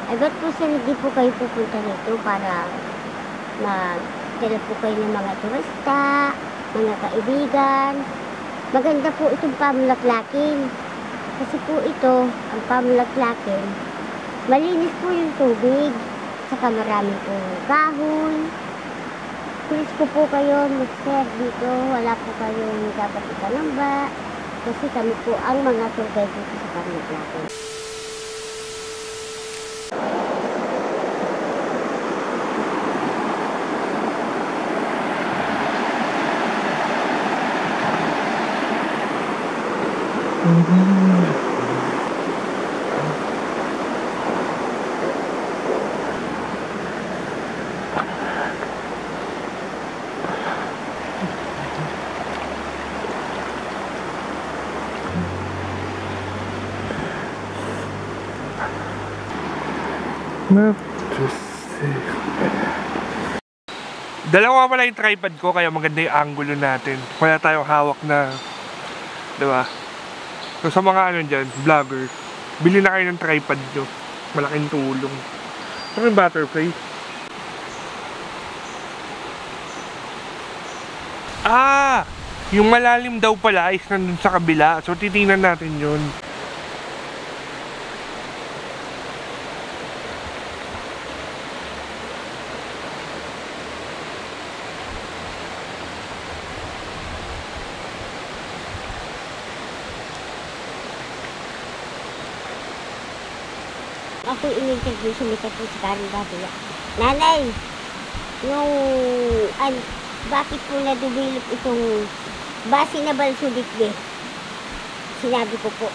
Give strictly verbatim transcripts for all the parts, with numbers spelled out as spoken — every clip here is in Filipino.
Ay, ba't po sir, hindi po kayo pupunta rito para magdala po kayo ng mga turista, mga kaibigan? Maganda po itong pamulaklakin. Kasi po ito, ang pamulaklakin, malinis po yung tubig, saka marami po kahoy. Please po po kayo mag-sir dito, wala po kayong dapat ikalamba. Kasi kami po ang mga tour guide dito sa pamulaklakin. Dalawa pala yung tripod ko, kaya maganda yung angulo natin. Wala tayong hawak na, diba? So sa mga ano dyan, vlogger, bili na kayo ng tripod nyo. Malaking tulong. Ano yung butterfly? Ah! Yung malalim daw pala is nandun sa kabila. So titingnan natin yun. Ako in-interview, sumikat po si Karen Davila. Nanay, yung, an, bakit po na-develop itong base na Balsubitbe? Sinabi ko po,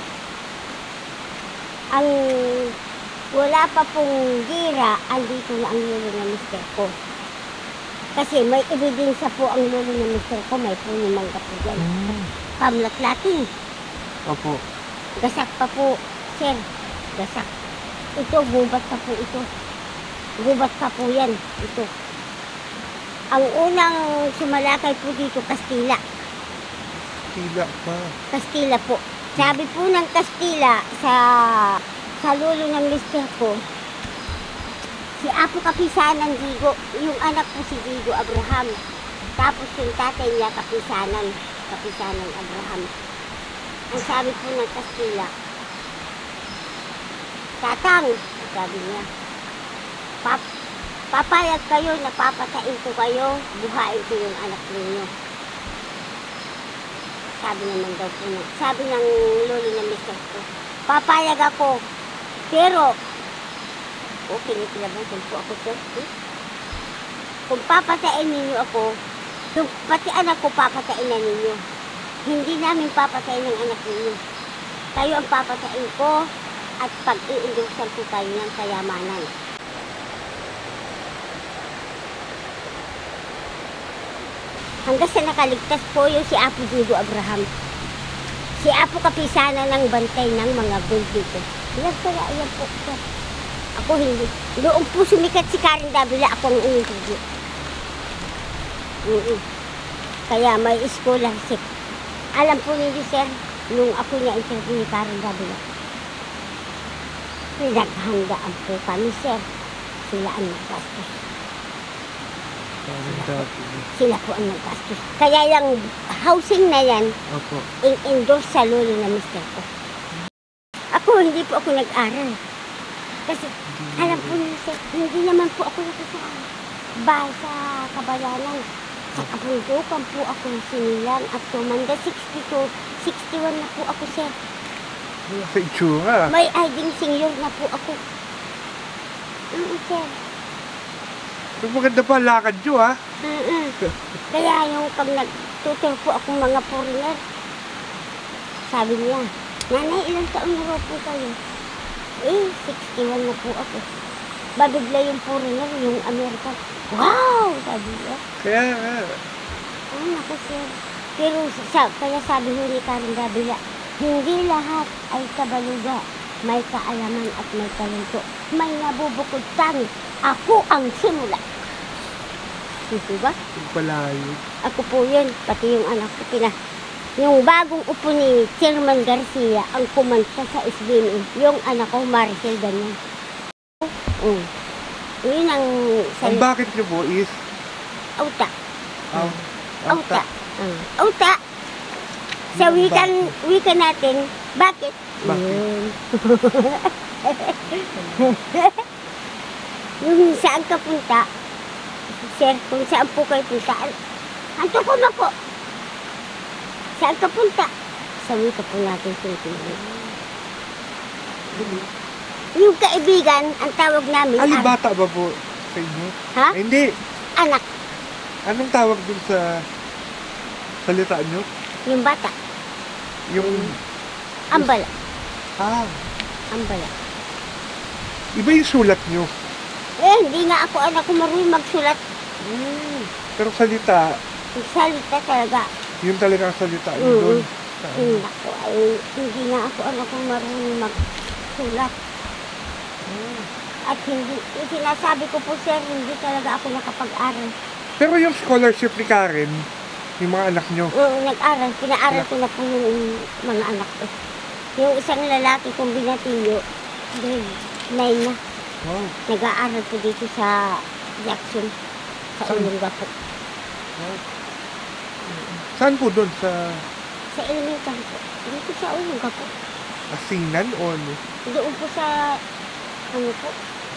ang wala pa pong gira, andito na ang lolo ng mister ko. Kasi may ebidensya po ang lolo ng mister ko, may puno mangga po dyan. Mm. Pamlaklatin. Opo. Gasak pa po, sir. Gasak. Ito, gubat pa po ito. Gubat pa po yan. Ito. Ang unang sumalakay po dito, Kastila. Kastila pa. Kastila po. Sabi po ng Kastila sa sa lolo ng mister ko, si Apo Kapisanan Digo, yung anak po si Digo Abraham. Tapos yung tatay niya, Kapisanan. Kapisanan Abraham. Ang sabi po ng Kastila, Tatang, sabi niya, Pap papayag kayo na papatain ko kayo, buhain ko yung anak ninyo. Sabi naman daw po niya, sabi ng lolo ng mister ko, papayag ako, pero, okay, nikilabutan po ako sir. Eh? Kung papatain ninyo ako, yung pati anak ko papatain na ninyo. Hindi namin papatain ng anak ninyo. Kayo ang papatain ko, at pag-iindusan po tayo ng kayamanan. Hanggang sa nakaligtas po yung si Apo Digo Abraham. Si Apo Kapisanan ng bantay ng mga gold dito. Yan pala, ayan po. Sir. Ako hindi. Doon po sumikat si Karen Davila, ako ang in-interview. Mm -mm. Kaya may scholarship. Alam po ninyo sir, nung ako niya interview ni Karen Davila, naghandaan po kami, sir. Sila ang naggastos. Sila, sila po ang naggastos. Kaya yung housing na yan, opo, in-endorse sa lolo na mister ko. Ako, hindi po ako nag-aral. Kasi, alam po niyo, sir, hindi naman po ako nakasaan. Bahay sa Kabayanan. Sa kabundukan po ako sinilang at tumanda sixty-two, sixty-one na po ako, sir. Sa itsura. May iding senior na po ako. Mm, sir. Pero maganda pa lakad nyo, ha? Mm -mm. Kaya yung pag nagtutur po akong mga foreigner, sabi niya, Nanay, ilang taon na raw po kayo? Eh, sixty-one na po ako. Babigla yung foreigner, yung American. Wow! Sabi niya. Kaya nga. Ay, naku, sir. Pero sa, kaya sabi ho ni Karen Davila, hindi lahat ay kabaluga. May kaalaman at may talento. May nabubukod tangi. Ako ang simula. Diba? Yung palayo. Ako po yun. Pati yung anak ko pina. Yung bagong upo ni Chairman Garcia ang kumanta sa S B M. Yung anak ko, Maricel, ganyan. Oo. Yun ang Ang salita. bakit nyo po is Auta. um, Auta. Uh, auta. Sa Yung wikan, wika natin, bakit? Bakit? Yun. Yung saan ka punta, sir, kung saan po kayo punta, anto ko na po. Saan ka punta? Sa wika po natin Filipino. Yung kaibigan, ang tawag namin, Alibata ba po sa inyo? Ha? Eh, hindi. anak, Anong tawag dun sa salita nyo? yung bata, Yung, ambala, ah, ambala. iba yung sulat nyo. Eh, hindi nga ako anak ko marunong magsulat. Hmm. Pero salita, Yung salita talaga. yun talaga ang salita nyo Mm. dun. Sa ano. Yung ako ay, hindi nga ako anak ko marunong magsulat. At hindi, yung sinasabi ko po sir, hindi talaga ako nakapag-aral. Pero yung scholarship ni Karen, yung mga anak nyo, Oo, nag-aral. Pinaaral ko na po yung mga anak ko. Yung isang lalaki kong binatiyo, grade nine na. wow, Nag-aaral po dito sa Jackson, sa Saan? Olonga po. wow. Saan po dun? Sa Sa elementary po. Dito sa Olonga po. Asinan o ano? Doon po sa, ano po.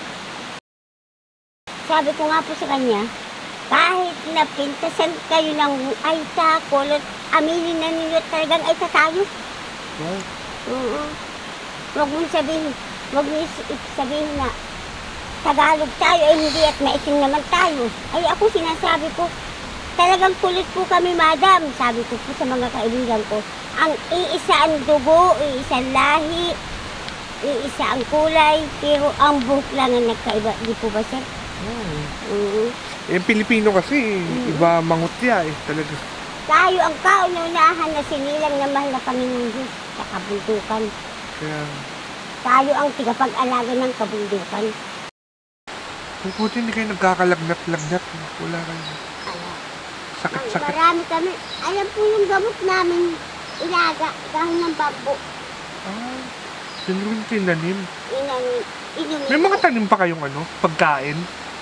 Sabi ko nga po sa kanya, kahit na pintasan kayo ng ayta, kulot, aminin na ninyo talagang ayta tayo. Wow. Oo. Huwag mong sabihin, huwag mong is- sabihin na Tagalog tayo, eh hindi at maitim naman tayo. Ay ako sinasabi ko, talagang kulit po kami madam, sabi ko po sa mga kaibigan ko. Ang iisa ang dugo, iisa ang lahi, iisa ang kulay, pero ang buhok lang ang nagkaiba. Di po ba sir? Hmm. Oo. Eh, Pilipino kasi, iba mangutya eh, talaga. Tayo ang kauna-unahan na sinilang na mahal na Panginoon Diyos sa kabundukan. Kaya, Tayo ang tigapag-alaga ng kabundukan. kung puti hindi kayo nagkakalagnat-lagnat, wala kayo. Ala. Sakit-sakit. Marami kami. Alam po yung gamot namin, ilaga, dahon ng bambu. Ah, yun rin tinanim. Inang, inumin. May mga tanim pa kayong ano, pagkain?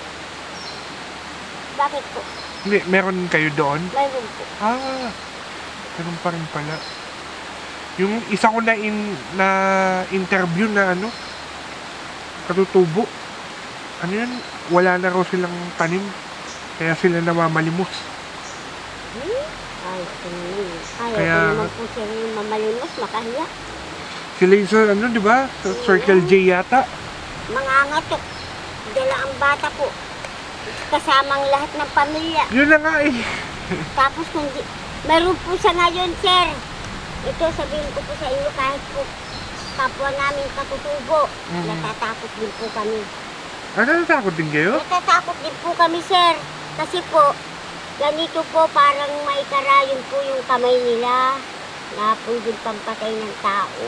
Bakit po? Hindi, meron kayo doon? Mayroon po. Ah, ganun pa rin pala. Yung isa ko na in, na interview na ano, katutubo. Ano yan? Wala na raw silang tanim. Kaya sila namamalimos. Hmm? Ay, ito naman. Ay, Kaya- ito naman po siya yung mamalimos, makahiya. Sila yung sa ano, di ba? Sa Circle J yata. Mangangatok. Dala ang bata po. Kasamang lahat ng pamilya. Yun na nga eh. Tapos kung di, meron po sa ngayon, sir. Ito, sabihin ko po sa inyo, kahit po kapwa namin katutubo, Mhm. natatakot din po kami. Ano, natakot din kayo? Natatakot din po kami, sir. Kasi po, ganito po, parang may karayon po yung kamay nila na pwedeng pampatay ng tao.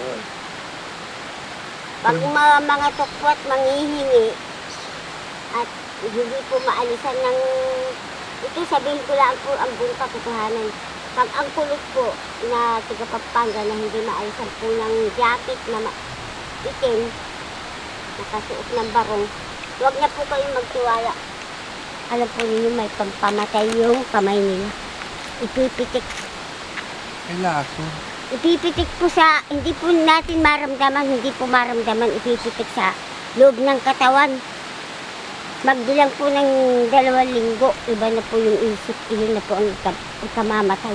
Pag ma- mga tukwat manghihingi at hindi po maalisan ng... Ito sabihin ko lang po ang buong katotohanan. Pag ang kulot po na tagapagpanga na hindi maalisan po ng jacket na ma- itim, nakasuot ng barong, huwag na po kayong magtiwala. Alam po ninyo may pampamatay yung kamay nila. Ipipitik. Ay, laso. Ipipitik po sa, hindi po natin maramdaman, hindi po maramdaman, ipipitik sa loob ng katawan. Magbilang po ng dalawang linggo, iba na po yung isip, iyon na po ang ika- ikamamatay.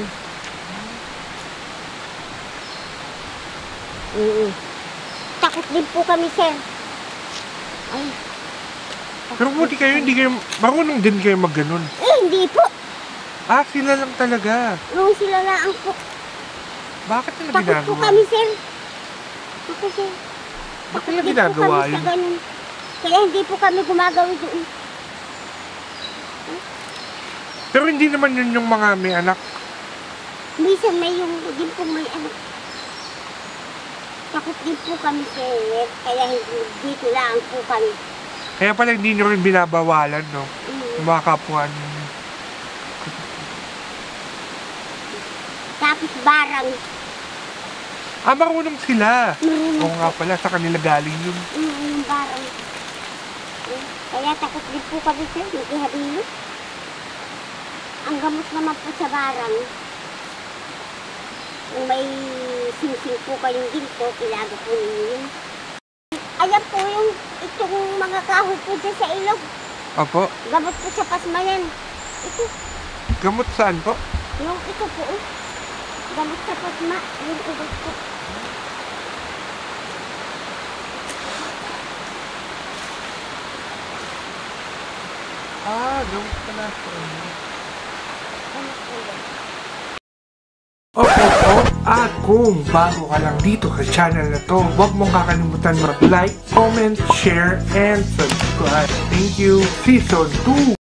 Mm. Takot din po kami, sir. Ay. Pero buti kayo, hindi kayo, marunong din kayo mag-ganon. Eh, hindi po. Ah, sila lang talaga. Nung sila na ang po. Bakit nila Takot po ginagawa? kami, sir. Ako, sir. Bakit nila Takot din po ginagawa kami yun? sa ganun. Kaya hindi po kami gumagawa doon. Pero hindi naman yun yung mga may anak. Minsan may yung din po may ano. Takot din po kami, sir. Kaya hindi dito lang po kami. Kaya pala hindi nyo rin binabawalan, no? Mm. Yung mga kapwa ninyo. Tapos barang. Ah, marunong sila. Marunong Oo nga pala, sa kanila galing yun. Mm, yung barang. Eh, Kaya takot din po kami sir, mag-ihabilo. Ang gamot naman po sa barang, kung may singsing po kayong ginto, ilago po ninyo yun. Ayan po yung itong mga kahoy po dyan sa ilog. Opo. Gamot po sa pasmayan. Ito, Gamot saan po? yung ito po. Oh. Gamot sa pasma, yung ilog po. Ah, gamot pala. Gamot po yan. Opo po. At kung bago ka lang dito sa channel na to, huwag mong kakalimutan mag-like, comment, share, and subscribe. Thank you. Season two.